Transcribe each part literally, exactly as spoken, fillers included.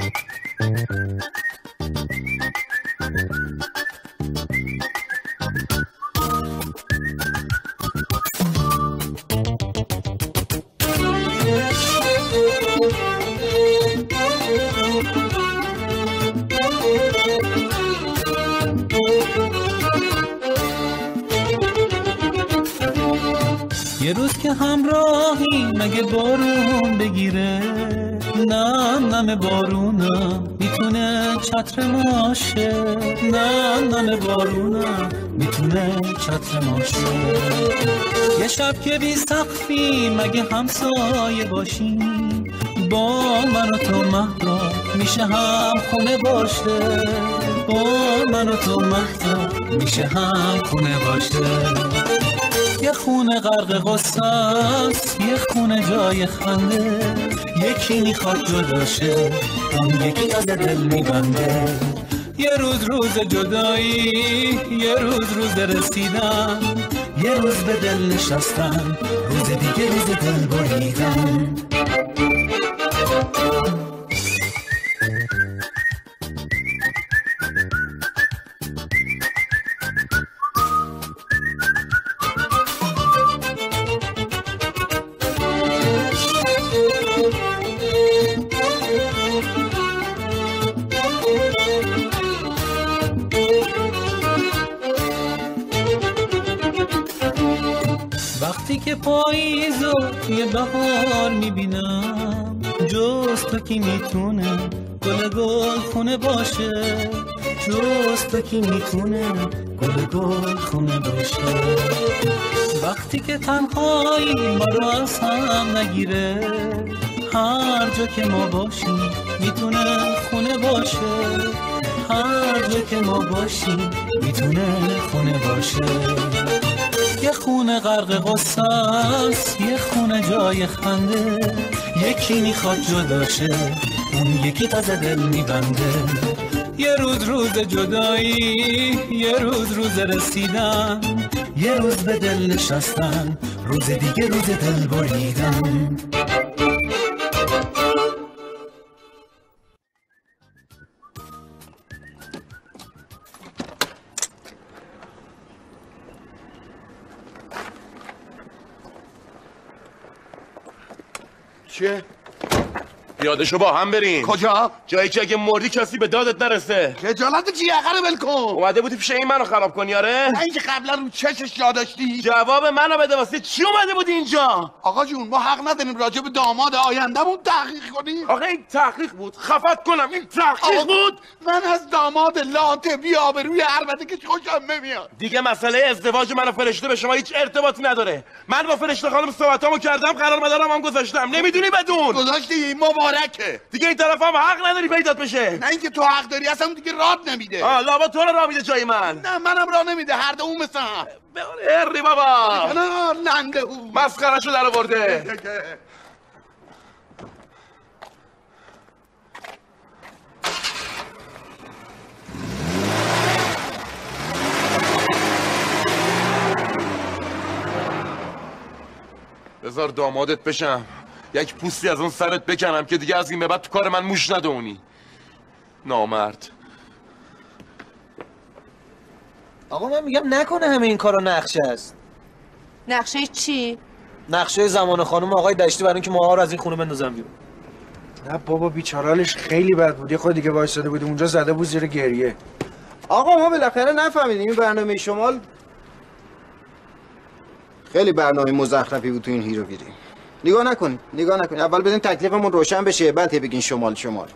یه روز که همراهی مگه بارون بگیره، نه نم بارونم میتونه چتر ماشه، نه نم بارونم میتونه چتر ماشه. یه شب که بی سقفی مگه همسایه باشیم، با من و تو مهدا میشه هم خونه باشه، با من و تو مهدا میشه هم خونه باشه. یه خونه غرق غصه است، یه خونه جای خنده، یکی میخواد جداشه، اون یکی از دل میبنده. یه روز روز جدایی، یه روز روز رسیدن، یه روز به دل نشستن، روز دیگه روز دل بریدن. وقتی که پاییز و یه بهار میبینم، جز تو کی میتونه گل گل خونه باشه، جز تو کی میتونه گل گل خونه باشه. وقتی که تنهایی ما رو از هم نگیره، هر جا که ما باشیم میتونه خونه باشه، هر جا که ما باشیم میتونه خونه باشه. یه خونه غرق غصه است، یه خونه جای خنده، یکی میخواد جداشه، اون یکی تازه دل میبنده. یه روز روز جدایی، یه روز روز رسیدن، یه روز به دل نشستن، روز دیگه روز دل بریدن. چیه؟ پیاده‌شو با هم بریم. کجا؟ جایی که اگه مردی کسی به دادت نرسه. خجالت چیه؟ آخر ول کن. اومده بودی پیش این منو خراب کنی آره؟ نه اینکه قبلا رو چشش یاداشتی. جواب منو بده، واسه چی اومده بودی اینجا؟ آقا جون ما حق نداریم راجع به داماد آینده‌مون تحقیق کنیم. آخه این تحقیق بود. خفت کنم این تحقیق بود. من از داماد لاته بی آبروی البته که خوشم نمیاد. دیگه مسئله ازدواج من و فرشته به شما هیچ ارتباطی نداره. من با فرشته خانم صحبتامو کردم، قرار مدارم هم گذاشتم. نمیدونی بدون. گذاشتی مبارکه. دیگه این طرف هم حق نداری پیدات بشه. نه اینکه تو حق داری، اصلا دیگه راه نمیده. آه لابا تو رو راه میده جای من. نه منم راه نمیده، هر دو اون مثلا. هری بابا. نه ننده او. مسخرهشو در آورده. بذار دامادت بشم، یک پوستی از اون سرت بکنم که دیگه از این به بعد تو کار من موش ندونی. نامرد. آقا من میگم نکنه همه این کارا نقشه است. نقشه چی؟ نقشه زمان خانم آقای دشتی برای اینکه ماها رو از این خونه بندازن بیرون. نه بابا بیچاره‌الش خیلی بد بود. یه خود دیگه وایساده بود اونجا زده بود زیر گریه. آقا ما بالاخره نفهمیدیم این برنامه شمال خیلی برنامه مزخرفی بود تو این هیرو بیری. نگاه نکنید نگاه نکنید اول بدین تکلیفمون روشن بشه بعد بگین شمال شمال.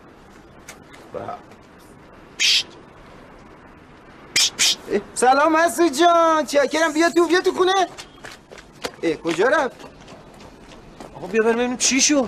پشت پشت پشت. سلام مسعود جان، چاکرم. بیا تو بیا تو خونه. ای کجا رفت؟ آقا بیا بریم ببینیم چی شد.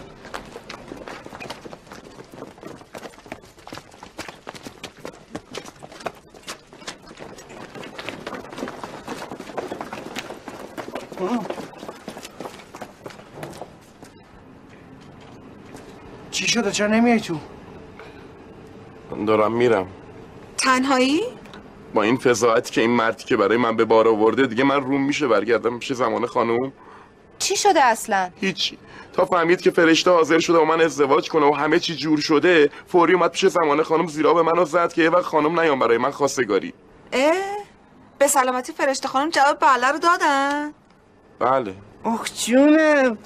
چی شده؟ چرا نمیای تو؟ من دارم میرم. تنهایی؟ با این فضاحتی که این مردی که برای من به بار آورده دیگه من روم میشه برگردم پیش زمان خانوم. چی شده اصلا؟ هیچی. تا فهمید که فرشته حاضر شده با من ازدواج کنه و همه چی جور شده، فوری اومد پیش زمانه خانم زیرا به منو زد که یه وقت خانم نیام برای من خواستگاری. اه؟ به سلامتی فرشته خانم جواب بله رو دادن؟ بله. آخ جونم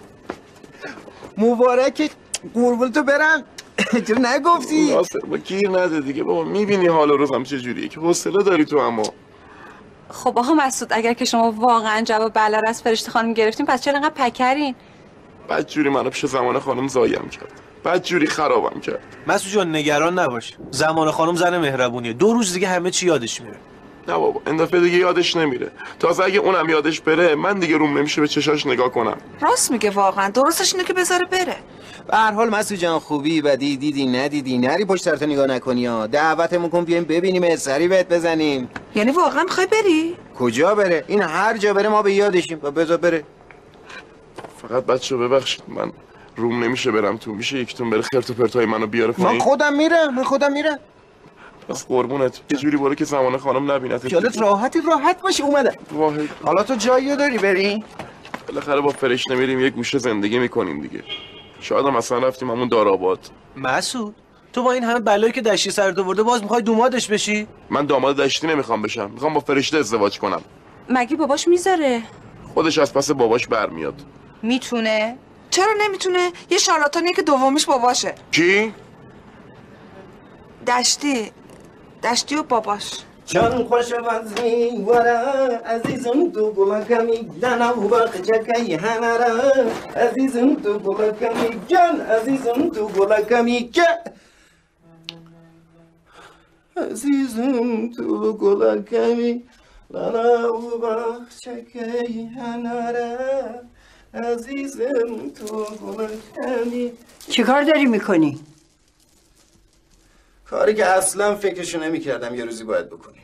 مبارک، قربون تو برم. چرا نگفتی؟ ناصر با گیر نده دیگه بابا، میبینی حال و روزم چجوریه که حوصله داری تو. اما خب آقا مسعود اگر که شما واقعا جواب بله رو از فرشته خانم گرفتین پس چرا انقدر پکرین؟ بدجوری منو پیش زمانه خانم زایم کرد، بدجوری خرابم کرد. مسعود جان نگران نباش، زمانه خانم زن مهربونیه، دو روز دیگه همه چی یادش میره. نه بابا این دفعه دیگه یادش نمیره، تازه اگه اونم یادش بره من دیگه روم نمیشه به چشاش نگاه کنم. راست میگه واقعا، درستش اینه که بذاره بره. به هر حال مسعود جان خوبی بدی دیدی ندیدی نری پشت سرت نگاه نکنی ها. دعوتمون کن بیایم ببینیم، سری بهت بزنیم. یعنی واقعا میخوای بری؟ کجا بره؟ این هر جا بره ما به یادشیم و بذار بره. فقط بچه ببخشید من روم نمیشه برم تو، میشه یکتون بره خرت و پرتای منو بیاره من پایین؟ خودم میرم من خودم میرم بس قربونت یه جوری برو که زمانه خانم نبینت. خیالت راحتی راحت باشه. اومدم. واحد حالا تو جایی داری بری؟ بالاخره با فرشته میریم یه گوشه زندگی میکنیم دیگه. شاید هم اصلا رفتیم همون دارآباد. مسعود تو با این همه بلایی که دشتی سرت آورده باز میخوای دومادش بشی؟ من داماد دشتی نمیخوام بشم، میخوام با فرشته ازدواج کنم. مگه باباش میذاره؟ خودش از پس باباش برمیاد. میتونه؟ چرا نمیتونه؟ یه شارلاتانیه که دومیش باباشه. کی؟ دشتی دشتی و باباش. جان خوش وزنی ورا عزیزم تو گلکمی دانا و بخجکی هنرا عزیزم تو گلکمی جان عزیزم تو گلکمی که عزیزم تو گلکمی دانا و بخجکی هنرا عزیزم تو گلکمی. چی کار داری میکنی؟ کاری که اصلا فکرشو نمی کردم یه روزی باید بکنیم.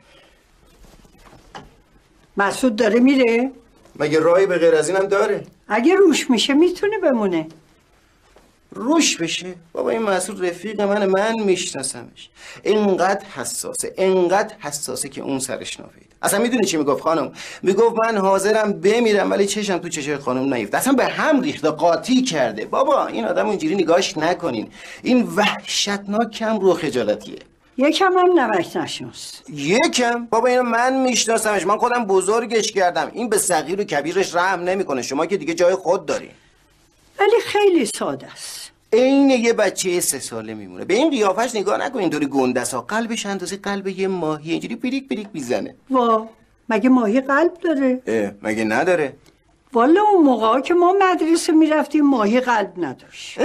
مسعود داره میره؟ مگه راهی به غیر از اینم داره؟ اگه روش میشه میتونه بمونه. روش بشه؟ بابا این مسعود رفیق من من میشناسمش. اینقدر حساسه اینقدر حساسه که اون سرش نافید. اصلا میدونی چی میگفت خانم؟ میگفت من حاضرم بمیرم ولی چشم تو چشم خانم نیفته. اصلا به هم ریخته قاطی کرده. بابا این آدم اونجوری نگاهش نکنین. این وحشتناک کم رو خجالتیه. یکم هم نمک نشناس. یکم؟ بابا اینو من میشناسمش، من خودم بزرگش کردم. این به صغیر و کبیرش رحم نمیکنه. شما که دیگه جای خود داری. ولی خیلی ساده است. این یه بچه سه ساله میمونه. به این قیافش نگاه نکن، اینطوری گندس ها. قلبش اندازه قلب یه ماهی اینجوری پریک پریک میزنه. وا مگه ماهی قلب داره؟ اه مگه نداره؟ والا اون موقع که ما مدرسه میرفتیم ماهی قلب نداشت.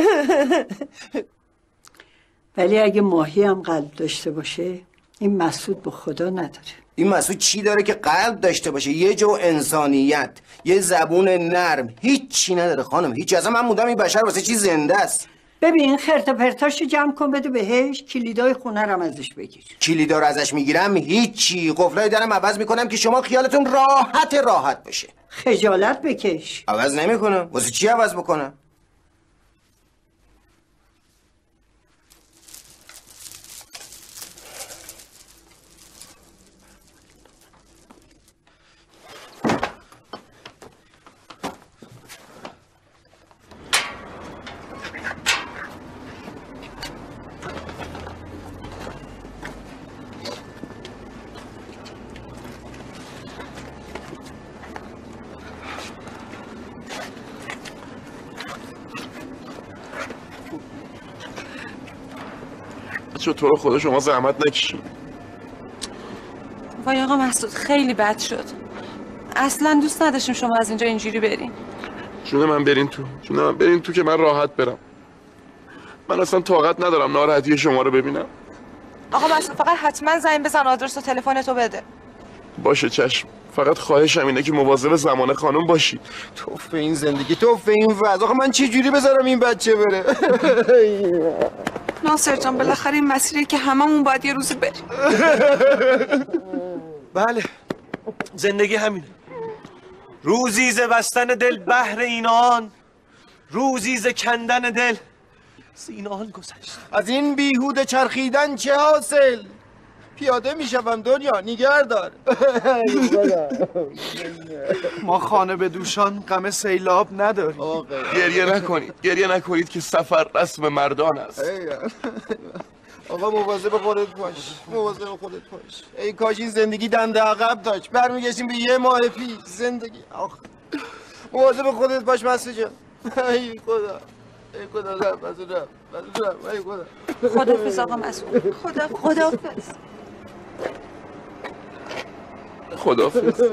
ولی اگه ماهی هم قلب داشته باشه این مسعود به خدا نداره. این مسعود چی داره که قلب داشته باشه؟ یه جو انسانیت، یه زبون نرم، هیچ چی نداره خانم. هیچ. اصلا من موندم این بشر واسه چی زنده است. ببین خرت و پرتاشو جمع کن بده بهش، کلیدای خونه رو ازش بگیر. کلیدا رو ازش میگیرم هیچی، قفلای درم عوض میکنم که شما خیالتون راحت راحت بشه. خجالت بکش. عوض نمیکنم. واسه چی عوض بکنم؟ چه تو رو خدا شما زحمت نکشید. وای آقا مسعود خیلی بد شد. اصلا دوست نداشتیم شما از اینجا اینجوری برین. جون من برین تو، جون من برین تو که من راحت برم. من اصلا طاقت ندارم ناراحتی شما رو ببینم. آقا مسعود فقط حتما زنگ بزن، آدرس و تلفن تو بده. باشه چشم. فقط خواهشم اینه که مواظب زمانه خانم باشی. توف به این زندگی، توف به این وضع. آخه من چه جوری بذارم این بچه بره؟ ناصر جان بالاخره این مسیری که هممون باید یه روزی بریم. بله زندگی همینه. روزی ز بستن دل بهر اینان، روزی ز کندن دل زینان گذشت. از این بیهوده چرخیدن چه حاصل؟ پیاده میشم دنیا نیگر دار. ما خانه به دوشان غم سیلاب نداریم. گریه نکنید گریه نکنید که سفر رسم مردان است. آقا مواظب خودت باش، مواظب خودت باش. ای کاش این زندگی دنده عقب داشت، برمیگشتیم به یه ماه پیش زندگی. آخ مواظب خودت باش مسعود جان. ای خدا ای خدا رب مسعود رب مسعود رب ای خدا. خداحافظ آقا مسعود. خدا خداحافظ. خداحافظ.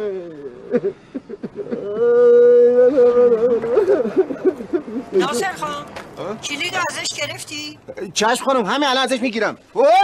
ناصر خان کلید ازش گرفتی؟ چشم خانم همین الان ازش میگیرم.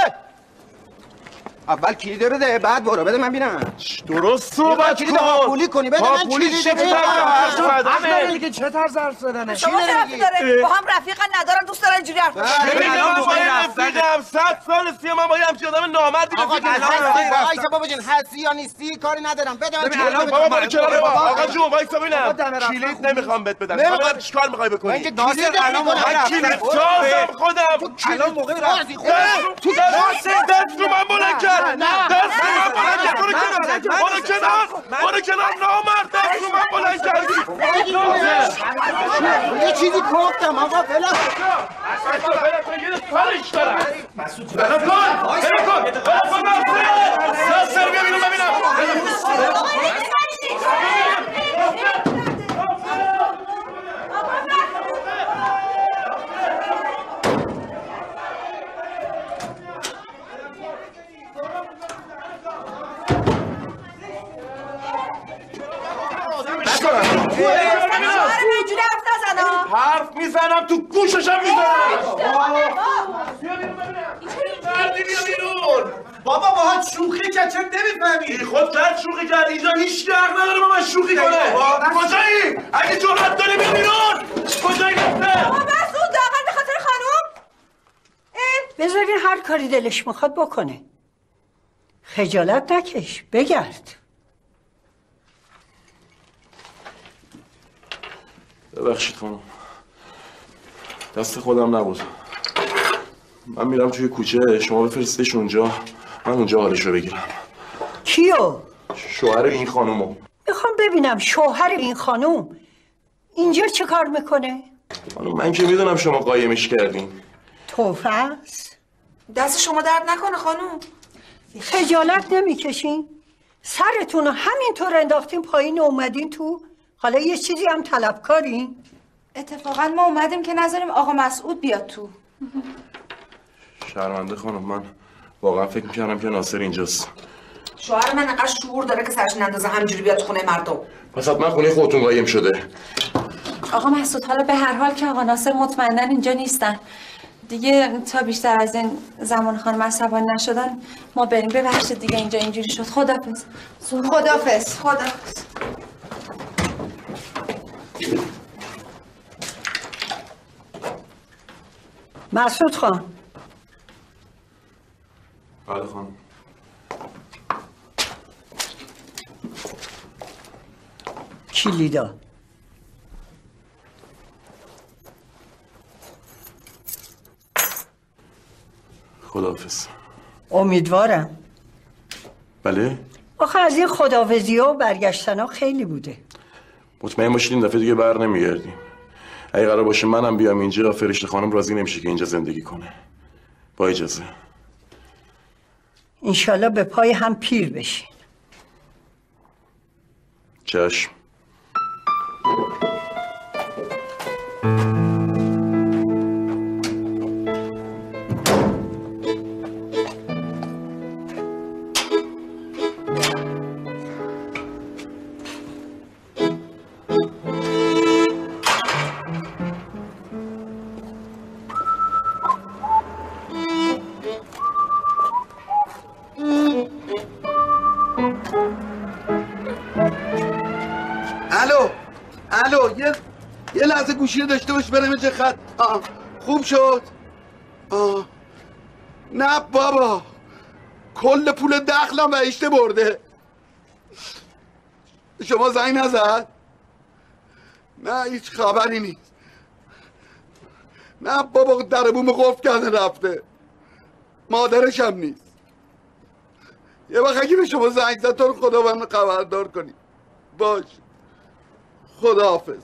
اول کلید رو ده بعد برو بده من ببینم. درست صحبت کن. کلید پولی کنی بده من کلید چه طرز حرف زدنه؟ دیگه چه طرز حرف زدنه؟ شما چه رفتی داره؟ با هم رفیقا ندارن دوست دارن اینجوری حرف بزنن. ببین من باید رفیقم صد سال سی من باید همچین آدم نامردی آقا رفیقم. وایسا بابا جون هستی یا نیستی کاری ندارم بده من کلید. بابا برو کنار بابا. آقا جون وایسا ببینم. کلید نمیخوام بهت بدم. بابا چیکار میخوای بکنی؟ ناصر الان موقع کلید سازم خودم. الان موقع رفتی تو دست دست رو من بلند کرد. دست رو من بلند کرد. برو کنار. برو کنار. برو کنار نامرد دست رو من بلند کردی. یه چیزی گفتم آقا بلا کارش دارم. بلا کن. بلا کن. بلا کن. ناصر بیا بیرون ببینم. حرف میزنم تو گوششم میزنم. مردی بیا بیرون. بابا باهات شوخی کرد چه نمیفهمی؟ بی خود کرد شوخی کرد. اینجا هیچ حق نداره با من شوخی کنه. کجایی؟ اگه جرأت داری بیا بیرون. کجایی گفته؟ بابا مسعود داغل به خاطر خانوم؟ بذارین هر کاری دلش میخواد بکنه. خجالت نکش بگرد. ببخشید خانم دست خودم نبود. من میرم توی کوچه شما بفرستش اونجا من اونجا حالشو بگیرم. کیو؟ شوهر این خانومو. میخوام ببینم شوهر این خانوم اینجا چه کار میکنه؟ خانم من که میدونم شما قایمش کردین. توفه است؟ دست شما درد نکنه خانوم. خجالت نمیکشین؟ سرتون رو همینطور انداختین پایین اومدین تو؟ حالا یه چیزی هم طلبکارین؟ اتفاقا ما اومدیم که نذاریم آقا مسعود بیاد تو. شرمنده خانم من واقعا فکر میکردم که ناصر اینجاست. شوهر من انقدر شعور داره که سرش نندازه همینجوری بیاد خونه مردم. پس حتما خونه خودتون قایم شده. آقا مسعود حالا به هر حال که آقا ناصر مطمئناً اینجا نیستن دیگه تا بیشتر از این زمان خانم عصبانی نشدن ما بریم. ببخشید دیگه اینجا اینجوری شد. خداحافظ. خداحافظ. خداحافظ. مسعود خان. بله خانم. کلیدا. خداحافظ. امیدوارم. بله؟ آخه از این خداحافظی ها و برگشتن ها خیلی بوده. مطمئن باشید این دفعه دیگه بر نمیگردیم. اگه قرار باشه منم بیام اینجا فرشته خانم راضی نمیشه که اینجا زندگی کنه. با اجازه. انشالله به پای هم پیر بشین. چشم. الو الو یه یه لحظه گوشی رو داشته باش برم چه خط. آه. خوب شد. آه. نه بابا کل پول دخلم بهشته برده. شما زنگ نزد؟ نه هیچ خبری نیست. نه بابا در بوم قفل کرده رفته. مادرش هم نیست. یه وقت اگه به شما زنگ زد تو رو خدا من خبردار کنی. باش. خداحافظ.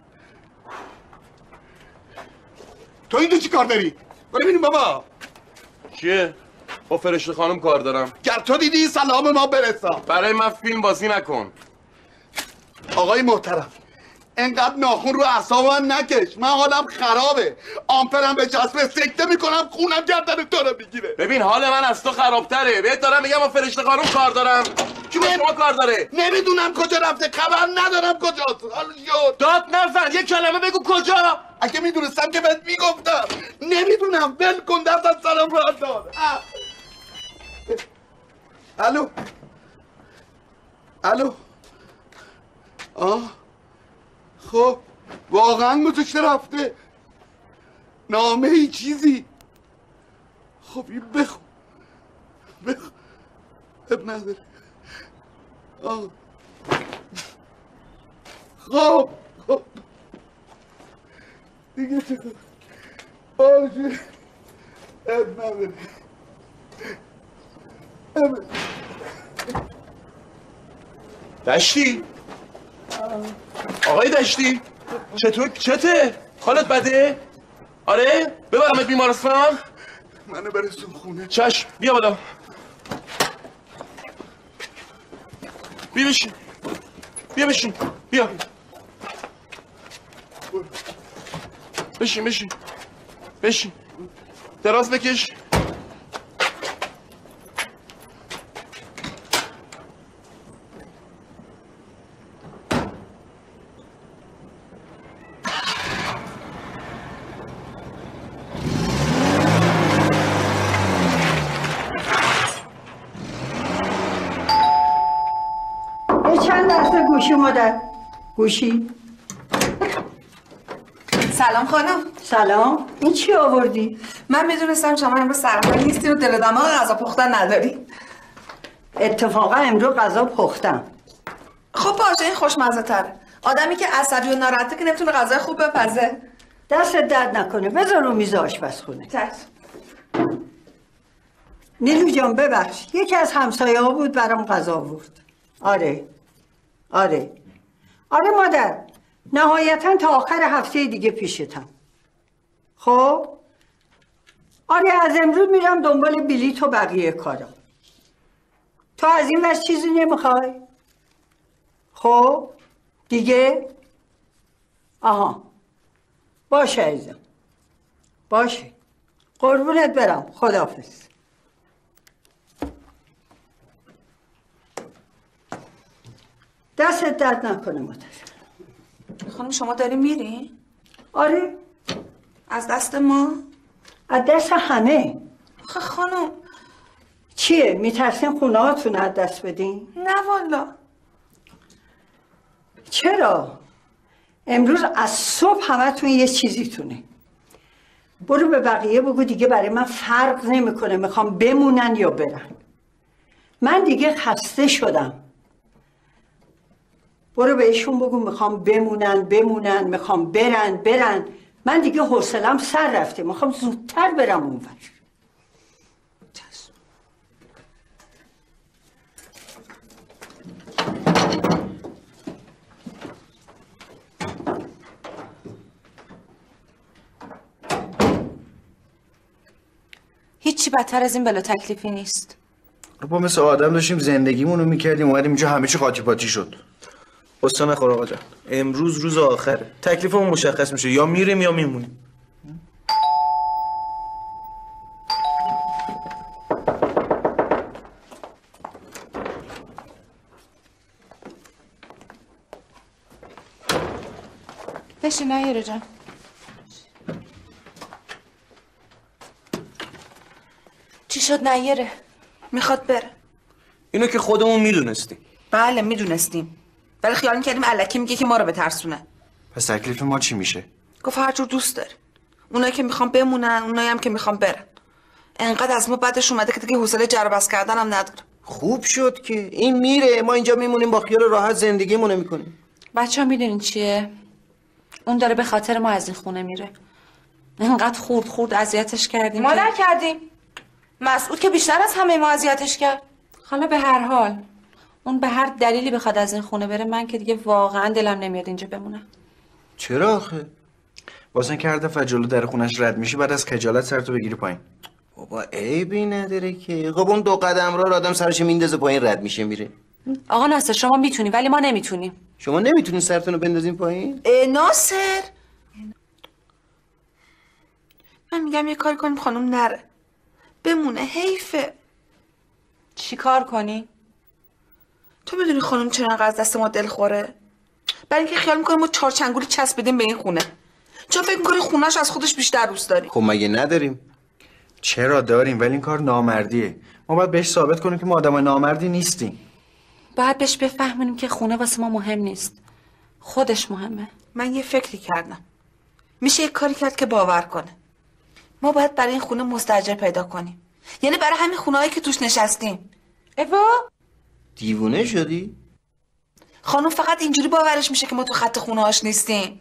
تو اینجا چی کار داری؟ برو ببینیم بابا. چیه؟ با فرشته خانم کار دارم. گر تو دیدی سلام ما برسا. برای من فیلم بازی نکن. آقای محترم انقدر ناخون رو اعصاب من نکش. من حالم خرابه. آمپرم به چسبه سکته میکنم خونم گردن تو رو میگیره. ببین حال من از تو خرابتره. بهت دارم میگم با فرشته خانم کار دارم. کی با شما کار داره؟ نمیدونم کجا رفته. خبر ندارم کجاست. حالا شد. داد نزن. یه کلمه بگو کجا. اگه میدونستم که بهت میگفتم. نمیدونم. ول کن دست از سلام رو دار. الو الو. آه خب واقعا گذاشته رفته. نامه ای چیزی. خب این بخون بخون. اب نداره. آه خب خب دیگه چه کنم. باشه اب نداره. اب دشتی؟ آقای دشتی؟ چطور؟ چته؟ حالت بده؟ آره؟ ببرمت بیمارستان؟ منو برسون خونه. چشم بیا بالا. بیا بشین. بیا بشین. بیا. بشین بشین. بشین. دراز بکش. گوشی مادر. گوشی. سلام خانم. سلام. این چی آوردی؟ من میدونستم شما امروز سرحال نیستی و دل و دماغ غذا پختن نداری. اتفاقا امروز غذا پختم. خب باشه این خوشمزه تره. آدمی که عصبی و ناراحته که نمیتونه غذای خوب بپزه. دست درد نکنه. بذار رو میز آشپزخونه. چشم. نیلو جان ببخش. یکی از همسایه ها بود برام غذا آورد. آره. آره آره مادر نهایتا تا آخر هفته دیگه پیشتم. خب آره از امروز میرم دنبال بلیط و بقیه کارا. تو از این وقت چیزی نمیخوای؟ خب دیگه آها باشه عزیزم باشه قربونت برم. خداحافظ. دستت درد نکنه مادر. خانم شما داری میری؟ آره. از دست ما؟ از دست همه. آخه خانم چیه؟ میترسین خونه هاتون از دست بدین؟ نه والا. چرا؟ امروز از صبح همتون یه چیزیتونه. برو به بقیه بگو دیگه برای من فرق نمیکنه میخوام بمونن یا برن. من دیگه خسته شدم. برو بهشون بگو میخوام بمونن بمونن میخوام برن برن. من دیگه حوصله‌ام سر رفته. میخوام زودتر برم اونور. هیچی بدتر از این بلا تکلیفی نیست. با مثل آدم داشتیم زندگیمونو میکردیم اومدیم اینجا همه چی قاطی پاتی شد. قصه نخور آقا جان. امروز روز آخره. تکلیفمون مشخص میشه یا میریم یا میمونیم. بشین نیاره جان. چی شد نیاره؟ میخواد بره. اینو که خودمون میدونستیم. بله میدونستیم ولی خیال میکردیم الکی میگه که ما رو بترسونه. پس تکلیف ما چی میشه؟ گفت هر جور دوست داری. اونایی که میخوان بمونن اونایی هم که میخوان برن. انقدر از ما بعدش اومده که دیگه حوصله جر و بس کردن هم نداره. خوب شد که این میره ما اینجا میمونیم با خیال راحت زندگیمونو میکنیم. بچه‌ها میدونین چیه؟ اون داره به خاطر ما از این خونه میره. انقدر خورد خورد اذیتش کردیم. ما نکردیم. مسعود که بیشتر از همه ما اذیتش کرد. حالا به هر حال اون به هر دلیلی بخواد از این خونه بره، من که دیگه واقعا دلم نمیاد اینجا بمونم. چرا آخه؟ واسه که هر دفعه جلو در خونش رد میشی بعد از خجالت سرتو بگیری پایین. بابا عیبی نداره که. خب اون دو قدم را آدم سرش میندازه پایین رد میشه میره. آقا ناصر شما میتونی ولی ما نمیتونیم. شما نمیتونین سرتون رو بندازین پایین؟ اه ناصر من میگم یه کاری کنیم خانم نره بمونه، حیفه. چی کار کنی؟ تو میدونی خانم چرا انقدر از دست ما دل خوره؟ برای اینکه خیال میکنه ما چارچنگولی چسبیدیم به این خونه، چون فکر میکنی خونه‌ش از خودش بیشتر دوست داریم. خب مگه نداریم؟ چرا داریم، ولی این کار نامردیه. ما باید بهش ثابت کنیم که ما آدمای نامردی نیستیم. باید بهش بفهمونیم که خونه واسه ما مهم نیست، خودش مهمه. من یه فکری کردم، میشه یک کاری کرد که باور کنه. ما باید برای این خونه مستاجر پیدا کنیم، یعنی برای همین خونه‌هایی که توش نشستیم. ایوا دیوونه شدی؟ خانم فقط اینجوری باورش میشه که ما تو خط خونه‌هاش نیستیم.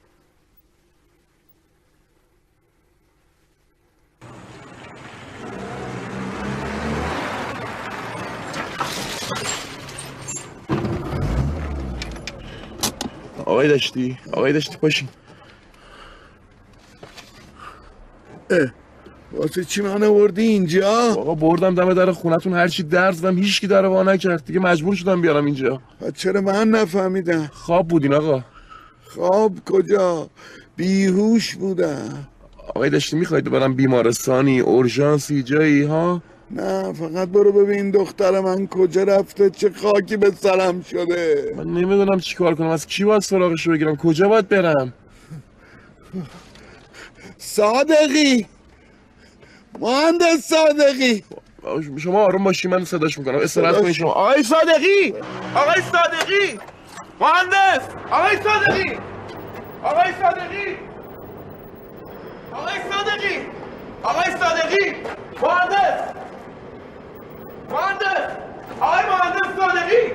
آقای داشتی آقای داشتی پاشین. اه واسه چی من آوردی اینجا؟ آقا بردم دم در خونتون هرچی درد زدم هیچکی در وا نکرد دیگه، مجبور شدم بیارم اینجا. چرا من نفهمیدم؟ خواب بودین آقا. خواب کجا؟ بیهوش بودم. آقای داشتی میخواید برم بیمارستانی اورژانسی جایی ها؟ نه فقط برو ببین دختر من کجا رفته، چه خاکی به سرم شده. من نمیدونم چی کار کنم، از کی باید سراغشو بگیرم، کجا باید برم؟ صادقی مهندس صادقی شما آروم باشی من صداش میکنم، استراحت کنید شما. آقای صادقی آقای صادقی مهندس آقای صادقی آقای صادقی آقای صادقی آقای صادقی مهندس مهندس آقای مهندس صادقی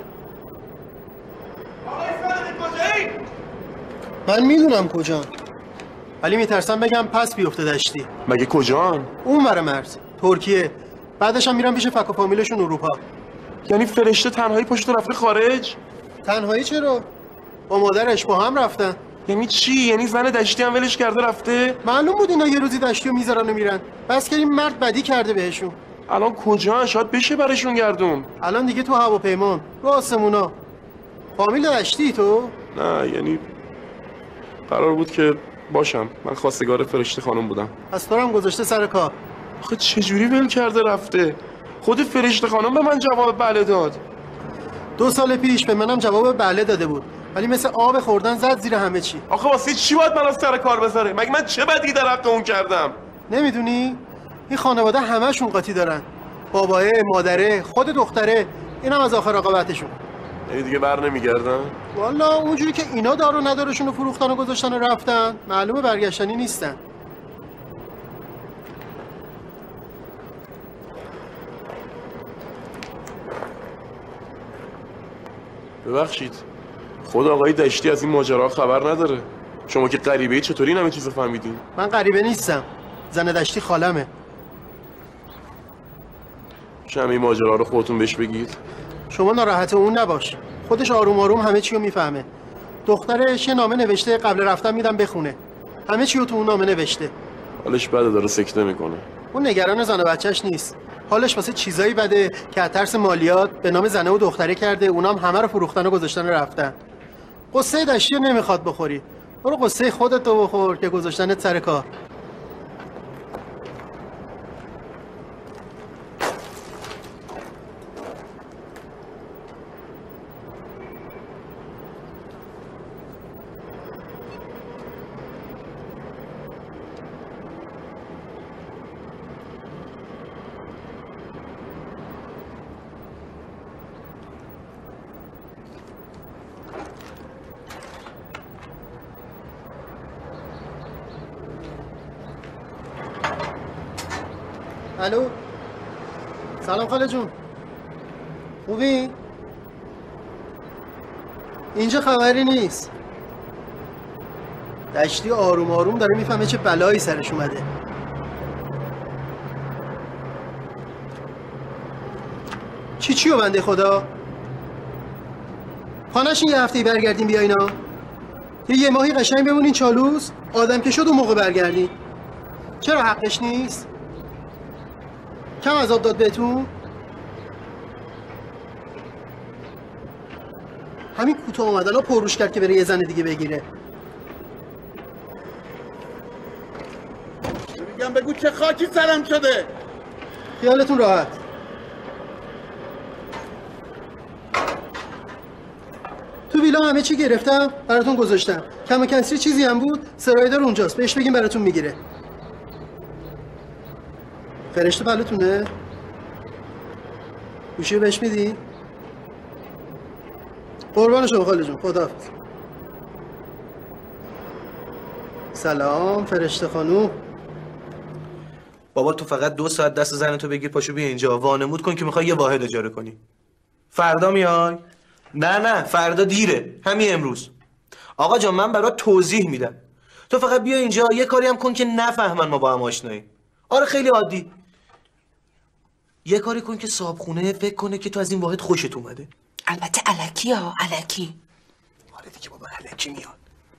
آقای صادقی کجایی؟ من میدونم کجا، ولی میترسم بگم پس بیفته دشتی. مگه کجان؟ اون ور مرز ترکیه، بعدش هم میرم پیش فک و فامیلشون اروپا. یعنی فرشته تنهایی پشت رفته خارج؟ تنهایی چرا؟ با مادرش با هم رفتن. یعنی چی؟ یعنی زن دشتی هم ولش کرده رفته؟ معلوم بود اینا یه روزی دشتی رو میذارن و میرن، بس که این مرد بدی کرده بهشون. الان کجا؟ شاید بشه برشون گردون. الان دیگه تو هواپیمان رو آسمونا. فامیل دشتی تو؟ نه یعنی قرار بود که باشم، من خواستگار فرشته خانم بودم. پس تو هم گذاشته سر کار. آخه چجوری ول کرده رفته؟ خود فرشته خانم به من جواب بله داد. دو سال پیش به منم جواب بله داده بود، ولی مثل آب خوردن زد زیر همه چی. آخه واسه چی باید من از سر کار بذاره؟ مگه من چه بدی در حق اون کردم؟ نمیدونی؟ این خانواده همشون قاطی دارن، باباه، مادره، خود دختره، اینم از آخر رقابتشون. یعنی دیگه بر نمیگردن؟ والا اونجوری که اینا دار و ندارشون رو فروختن و گذاشتن و رفتن، معلومه برگشتنی نیستن. ببخشید خود آقای دشتی از این ماجرا خبر نداره. شما که غریبه‌ای چطوری این همه چیزو فهمیدین؟ من غریبه نیستم، زن دشتی خالمه. شما این ماجرا رو خودتون بهش بگید. شما ناراحت اون نباش، خودش آروم آروم همه چی رو میفهمه. دخترش یه نامه نوشته، قبل رفتن میدم بخونه. همه چی رو تو اون نامه نوشته. حالش بده، داره سکته میکنه. اون نگران زن و بچهش نیست، حالش واسه چیزایی بده که از ترس مالیات به نام زنه و دختره کرده، اونام همه رو فروختن و گذاشتن و رفتن. قصه دشتی رو نمیخواد بخوری، برو قصه خودت رو بخور که گذاشتنت سر کار. الو سلام خاله جون، خوبی؟ اینجا خبری نیست. دشتی آروم آروم داره میفهمه چه بلایی سرش اومده. چی چیو بنده خدا؟ خانه‌شون یه هفته‌ای برگردین بیا اینا. یه یه ماهی قشنگ بمونین چالوس، آدم که شد اون موقع برگردین. چرا حقش نیست؟ کم عذاب داد بهتون؟ همین کوتاه اومدن ها پرروش کرد که بره یه زن دیگه بگیره. میگم بگو چه خاکی سرم شده. خیالتون راحت. تو ویلا همه چی گرفتم براتون گذاشتم. کم کسری چیزی هم بود سرایدار اونجاست، بهش بگیم براتون میگیره. فرشته بلتونه؟ گوشی بهش میدی؟ قربان شما خاله جون، خداحافظ. سلام فرشته خانوم. بابا تو فقط دو ساعت دست زنتو بگیر پاشو بیا اینجا وانمود کن که میخوای یه واحد اجاره کنی. فردا میای؟ نه نه فردا دیره، همین امروز. آقا جان من برات توضیح میدم، تو فقط بیا اینجا یه کاری هم کن که نفهمن ما با هم آشناییم. آره خیلی عادی. یه کاری کن که صاحبخونه فکر کنه که تو از این واحد خوشت اومده. البته الکی ها الکی. آره دیگه بابا الکی میاد.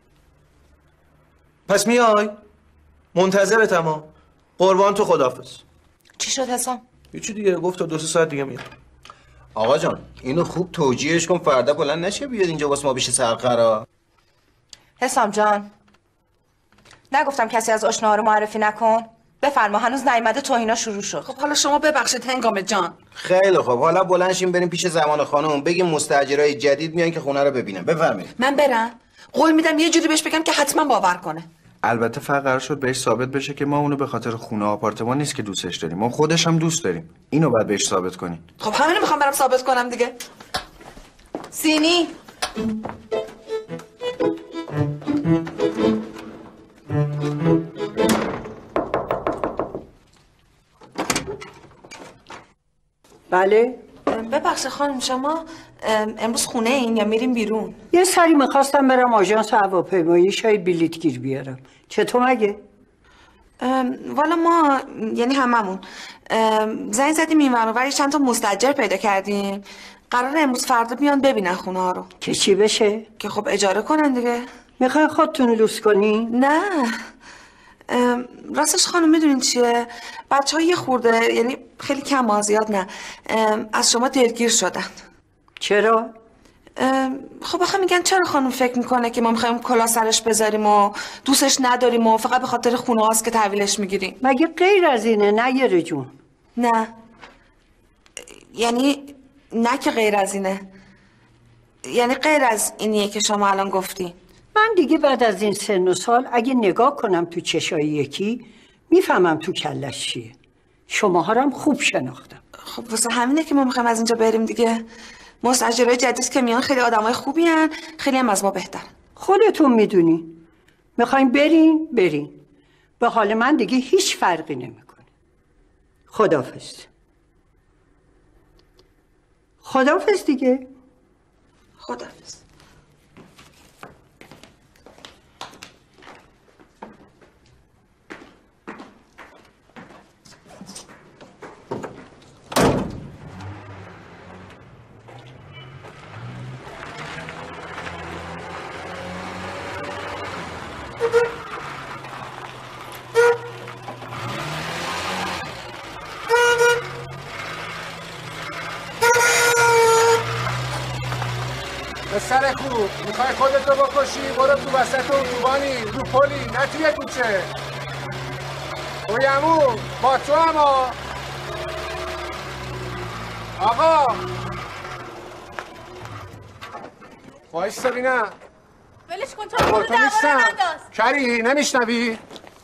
پس میای؟ منتظرتم ها. قربان تو خداحافظ. چی شد حسام؟ هیچی دیگه، گفت تا دو سه ساعت دیگه میاد. آقا جان اینو خوب توجیهش کن فردا بلند نشه بیاد اینجا واسه ما بشه سرقرار. حسام جان نگفتم کسی از آشناها رو معرفی نکن؟ بفرما هنوز نیومده توهینا شروع شد. خب حالا شما ببخشید هنگام جان. خیلی خب حالا بلند شیم بریم پیش زمان خانم بگیم مستاجرای جدید میان که خونه رو ببینن. بفرمایید. من برم؟ قول میدم یه جوری بهش بگم که حتما باور کنه. البته فقط قرار شد بهش ثابت بشه که ما اونو به خاطر خونه و آپارتمان نیست که دوستش داریم، ما خودش هم دوست داریم. اینو باید بهش ثابت کنین. خب همینو میخوام برام ثابت کنم دیگه. سینی بله؟ ببخشید خانم شما امروز خونه این یا میریم بیرون؟ یه سری میخواستم برم آژانس هواپیمایی شاید بلیط گیر بیارم. چطور مگه؟ والا ما یعنی هممون زنگ زدیم این ور چند تا مستاجر پیدا کردیم، قراره امروز فردا بیان ببینن خونه ها رو. که چی بشه؟ که خب اجاره کنن دیگه. میخواین خودتون لوس کنی؟ نه راستش خانم میدونین چیه؟ بچه ها یه خورده یعنی خیلی کم ها زیاد نه از شما دلگیر شدن. چرا؟ خب آخه میگن چرا خانم فکر میکنه که ما میخوایم کلا سرش بذاریم و دوستش نداریم و فقط به خاطر خونه هاست که تحویلش میگیریم. مگه غیر از اینه نه یه جون؟ نه یعنی نه که غیر از اینه، یعنی غیر از اینیه که شما الان گفتی. من دیگه بعد از این سن و سال اگه نگاه کنم تو چشای یکی میفهمم تو کلش چیه. شماها رو هم خوب شناختم. خب واسه همینه که ما میخوایم از اینجا بریم دیگه. مستاجرای جدید که میان خیلی آدمای خوبی هن، خیلی هم از ما بهتر. خودتون میدونی. میخوایم برین برین. به حال من دیگه هیچ فرقی نمیکنه. خداحافظ. خداحافظ دیگه. خداحافظ. پسر خوب میخوای خودتو بکشی برو تو وسط اتوبانی رو پلی نه توی کوچه. اوی عمو با تو اما آقا وایستا بینم ولش کن تو برو دواره ننداز. کری نمیشنوی؟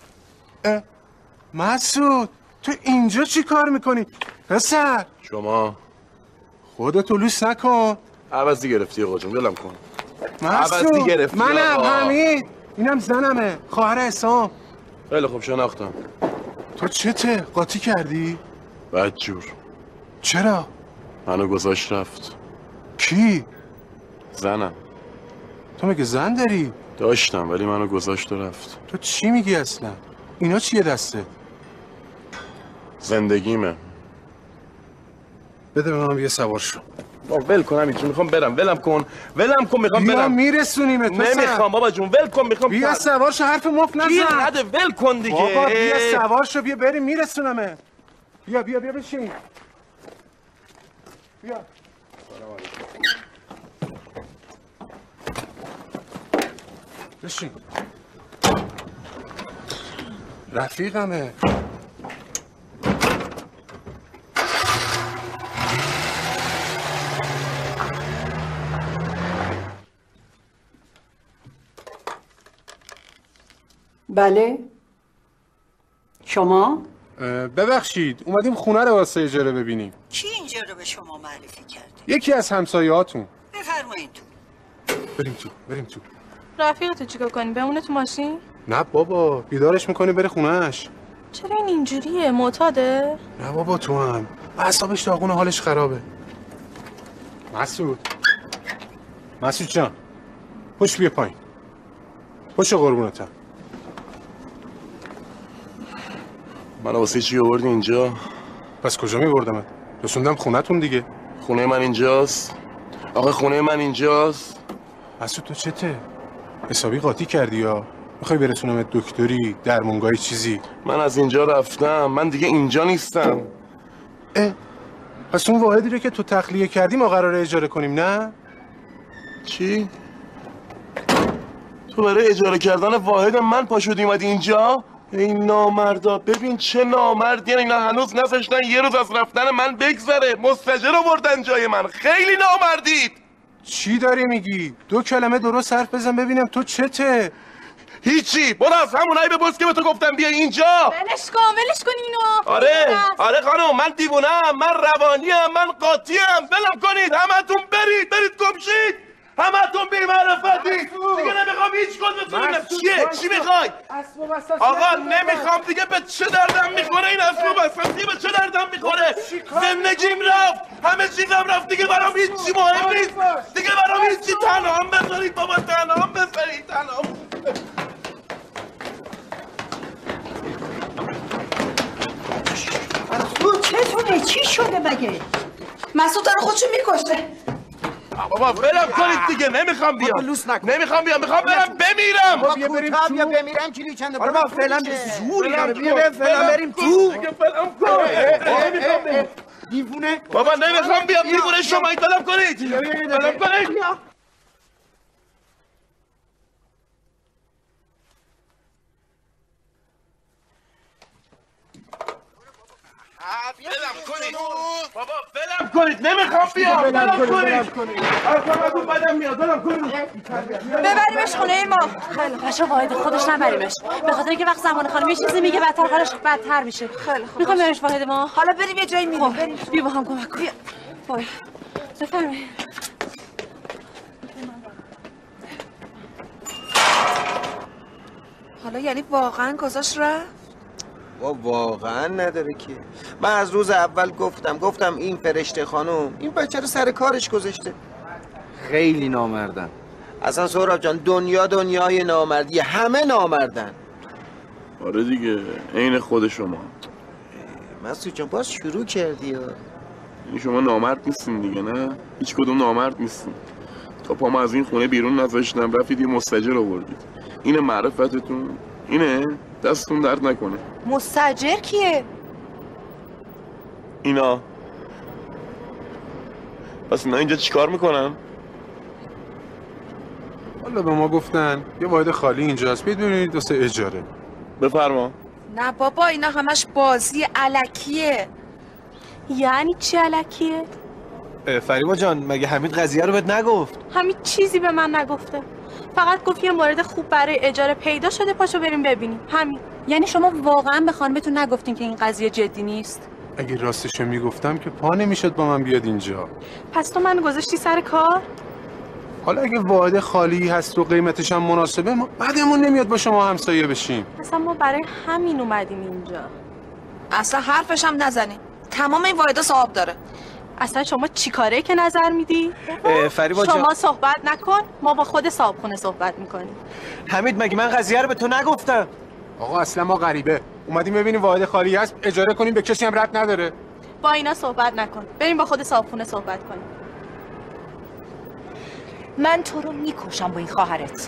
مسعود تو اینجا چی کار میکنی؟ پسر شما خودتو لوس نکن. عوضی گرفتی آقا جون ولم کن. عوضی گرفتی منم آقا. حمید اینم زنمه خواهر حسام. خیلی خوب شناختم. تو چته؟ قاطی کردی؟ بدجور. چرا؟ منو گذاشت رفت. کی؟ زنم. تو مگه زن داری؟ داشتم ولی منو گذاشت و رفت. تو چی میگی اصلا؟ اینا چیه دسته؟ زندگیمه. بده به من یه سوار شو. بابا ول کن همین، میخوام برم. ولم کن ولم کن میخوام برم. میرسونیم تو. نمیخوام بابا جون، ول کن. میخوام بیا سوار شو، حرف مفت نزن. گیر نده، ول کن دیگه. بابا بیا سوار شو، بیا بریم میرسونمه. بیا بیا بیا بشین. بیا. بشین. رفیقمه. بله شما؟ ببخشید اومدیم خونه رو واسه اجاره ببینیم. کی اینجا رو به شما معرفی کرده؟ یکی از همسایه‌هاتون. بفرمایید تو. بریم تو بریم تو. رفیقتو چیکار کنی؟ بمونه تو ماشین؟ نه بابا بیدارش میکنی بره خونهش. چرا این اینجوریه؟ معتاده؟ نه بابا تو هم اعصابش داغونه، حالش خرابه. مسعود مسعود جان پشت بیا پایین. پشت قربونتم. منو واسه چی آوردی اینجا؟ پس کجا میبردمت؟ رسوندم خونتون دیگه. خونه من اینجاست؟ آقا خونه من اینجاست؟ مسعود تو چته؟ حسابی قاطی کردی یا میخوای برسونمت دکتری، درمونگاهی چیزی؟ من از اینجا رفتم، من دیگه اینجا نیستم. اه پس اون واحدی رو که تو تخلیه کردی ما قراره اجاره کنیم نه؟ چی؟ تو برای اجاره کردن واحد من پا شدی اومدی اینجا؟ این نامردا، ببین چه نامردی، اینا هنوز نذاشتن یه روز از رفتن من بگذره. مستاجر آوردن جای من. خیلی نامردید. چی داری میگی؟ دو کلمه درست حرف بزن ببینم تو چته؟ هیچی. برو از همونایی بپرس که به تو گفتم بیا اینجا. ولش کن ولش کن اینو. آره آره خانم، من دیوونه‌ام، من روانیم، من قاطیم. ولم کنید، همتون برید برید گمشید. همتون بی معرفتی. دیگه نمیخوام هیچ کدومتون ببینم چیه؟ چی میخوای؟ آقا نمیخوام دیگه. به چه دردم میخوره این اسب وسطی؟ به چه دردم میخوره؟ زندگیم رفت، همه چیزم رفت، دیگه برام هیچی مهم نیست. دیگه برام هیچی. تنهام بذارید بابا، تنهام بذارید، تنهام. مسعود چتونه؟ چی شده مگه؟ مسعود داره خودشو میکشه. بابا ولم کنید دیگه. نمیخوام بیام. نمیخوام بیام. میخوام برم بمیرم. بابا بیا بریم تو. بیا بمیرم کلی چنده. آره ما فعلا زوری داره. بیا فعلا بریم تو. دیگه فلم کن. نمیخوام بیام. دیوونه. بابا نمیخوام بیام. دیوونه شما این فلم کنید. فلم کنید. فلم کنید. بابا فلم کنید. نمیخوام بیام. فلم کنید. اصلا بدم میاد. فلم کنید. ببریمش خونه ما. خیلی بچا واحد خودش نبریمش، به خاطر اینکه وقت زمان خانم یه چیزی میگه بدتر حالش بدتر میشه. خیلی خوب. میخوام ببریمش واحد ما. حالا بریم یه جایی میریم. بریم. بیا با هم کمک کن. بیا. وای. بفرمایید. حالا یعنی واقعا گذاشت رفت؟ وا واقعا نداره که. من از روز اول گفتم گفتم این فرشته خانم این بچه رو سر کارش گذاشته. خیلی نامردن. اصلا سهراب جان دنیا دنیای نامردیه، همه نامردن. آره دیگه عین خود شما. مسعود جان باز شروع کردی ها. یعنی شما نامرد نیستین دیگه نه؟ هیچ کدوم نامرد نیستین. تا پامو از این خونه بیرون نذاشتم رفتید یه مستاجر آوردید. اینه معرفتتون؟ اینه؟ دستتون درد نکنه. مستاجر کیه؟ اینا. پس اینا اینجا چیکار میکنن؟ حالا به ما گفتن یه واحد خالی اینجاست، بیاید ببینید واسه اجاره. بفرما. نه بابا اینا همش بازی الکیه. یعنی چی الکیه؟ فریبا جان مگه حمید قضیه رو بهت نگفت؟ همین چیزی به من نگفته، فقط گفت یه مورد خوب برای اجاره پیدا شده پاشو بریم ببینیم، همین. یعنی شما واقعا به خانمتون نگفتین که این قضیه جدی نیست؟ اگه راستشو میگفتم که پا نمیشد با من بیاد اینجا. پس تو من گذاشتی سر کار؟ حالا اگه واحد خالی هست و قیمتش هم مناسبه ما بعدمون نمیاد با شما همسایه بشیم. اصلا ما برای همین اومدیم اینجا. اصلا حرفش هم نزنی، تمام این واحدا صاحب داره. اصلا شما چی کاره که نظر میدی؟ فریبا جان شما صحبت نکن، ما با خود صاحب خونه صحبت میکنیم. حمید مگه من قضیه رو به تو نگفتم؟ آقا اصلا ما غریبه اومدیم ببینیم واحد خالی هست اجاره کنیم، به کسی هم ربط نداره. با اینا صحبت نکن. بریم با خود صاحبخونه صحبت کنیم. من تو رو میکشم با این خواهرت.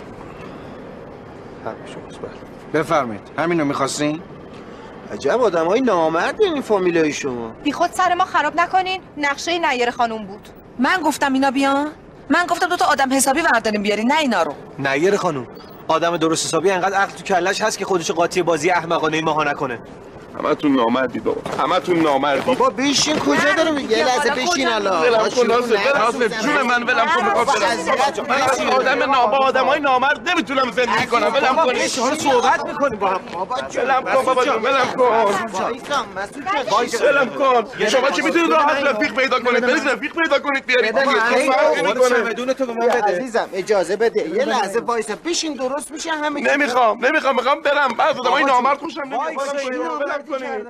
بفرمایید. همینو می‌خواستین؟ عجب آدمای نامرد این فامیلای شما. بی خود سر ما خراب نکنین. نقشه نیر خانوم بود. من گفتم اینا بیان؟ من گفتم دو تا آدم حسابی ورداریم بیارین، نه اینا رو. نیر خانوم، آدم درست حسابی انقدر عقل تو کلش هست که خودشو قاطی بازی احمقانه این ماها نکنه. همتون نامردید بابا، همتون نامردید. بابا بشین، کجا داره میگه؟ یه لحظه بشین الان. ولم کن ناصر، ناصر جون من ولم کن، میخوام برم. من از آدم نابا آدمای نامرد نمیتونم زندگی کنم. ولم کن. شما صحبت میکنیم با هم. ولم کن بابا جون، ولم کن. ولم کن. شما چی میتونید راحت رفیق پیدا کنید؟ برید رفیق پیدا کنید بیارید. چمدون تو به من بده. عزیزم اجازه بده. یه لحظه وایسا. بشین درست میشه همه. نمیخوام، نمیخوام، میخوام برم. بعد آدمای نامرد خوشم نمیاد. کنید.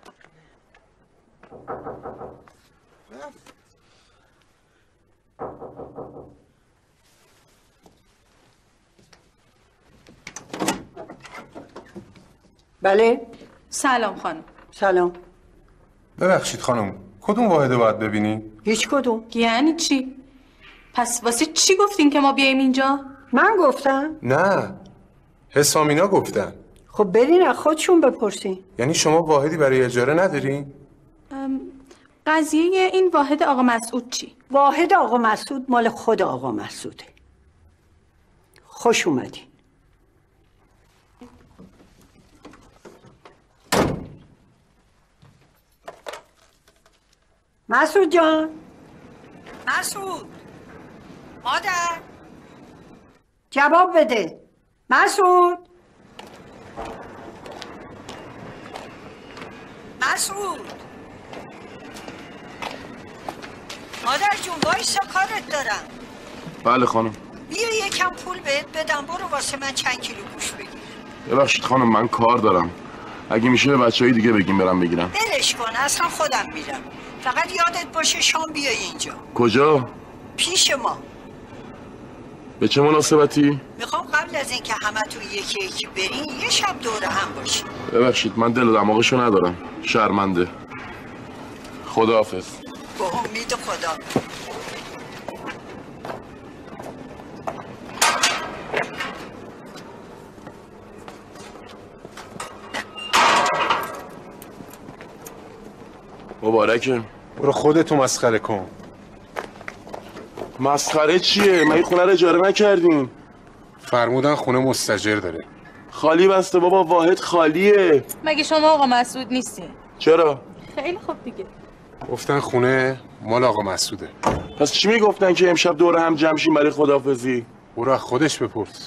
بله. سلام خانم. سلام. ببخشید خانم، کدوم واحده باید ببینی؟ هیچ کدوم. یعنی چی؟ پس واسه چی گفتین که ما بیایم اینجا؟ من گفتم؟ نه، حسامینا گفتن. خب برین از خودشون بپرسین. یعنی شما واحدی برای اجاره ندارین؟ قضیه این واحد آقا مسعود چی؟ واحد آقا مسعود مال خود آقا مسعوده. خوش اومدین. مسعود جان. مسعود. مادر. جواب بده. مسعود. مسعود. مادر جون وایسا کارت دارم. بله خانم. بیا یکم پول بهت بدم، برو واسه من چند کیلو گوش بگیر. ببخشید خانم، من کار دارم. اگه میشه به بچهای دیگه بگیم برم بگیرم. ولش کن، اصلا خودم میرم. فقط یادت باشه شام بیای اینجا. کجا؟ پیش ما. به چه مناسبتی؟ میخوام قبل از اینکه همتون یکی یکی برین یه شب دوره هم باشین. ببخشید من دل و دماغشو ندارم. شرمنده. خداحافظ. با امید خدا. مبارکه. برو خودتو مسخره کن. مسخره چیه؟ من این خونه رو اجاره نکردیم. فرمودن خونه مستاجر داره. خالی بسته بابا، واحد خالیه. مگه شما آقا مسعود نیستی؟ چرا؟ خیلی خوب دیگه. گفتن خونه مال آقا مسعوده. پس چی میگفتن که امشب دور هم جمع شیم برای خداحافظی؟ برو از خودش بپرس.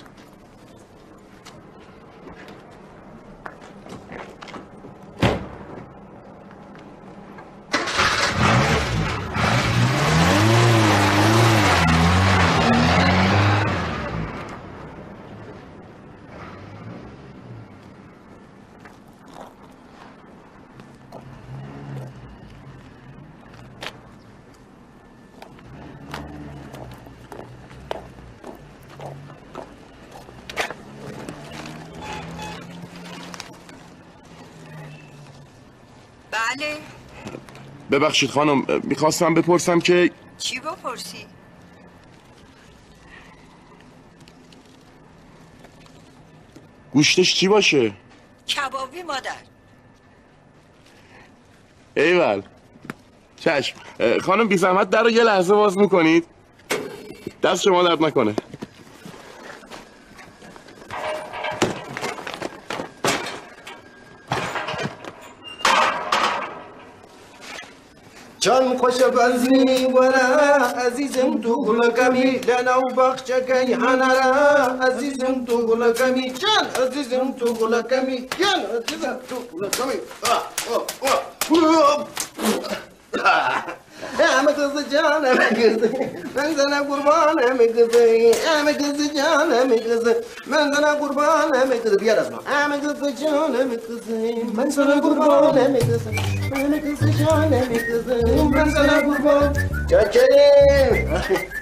بله. ببخشید خانم، میخواستم بپرسم که چی بپرسی؟ گوشتش چی باشه؟ کبابی مادر. ایول. چشم. خانم بی زحمت در رو یه لحظه باز میکنید؟ دست شما درد نکنه. جان خوش بزنی ورا عزیزم تو گلکمی لنا و بخشکی هنرا عزیزم تو گلکمی جان عزیزم تو گلکمی جان عزیزم تو گلکمی همه کز جان همه کز من زنم قربان همه کز همه کز جان همه کز من زنم قربان همه کز بیار از ما همه کز جان همه کز من زنم قربان همه کز همه کز جان همه کز من زنم قربان چاکریم